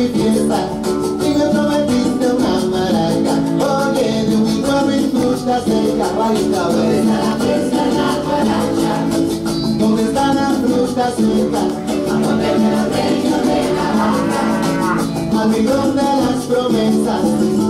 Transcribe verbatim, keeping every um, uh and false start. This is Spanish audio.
mi fiesta y me prometiste una maraca. Oye, de un huevo y frutas el caballito. ¿Dónde está la fiesta en la guaracha? ¿Dónde están las frutas secas? A ponerme los rellenos de la vaca. Al millón de las promesas.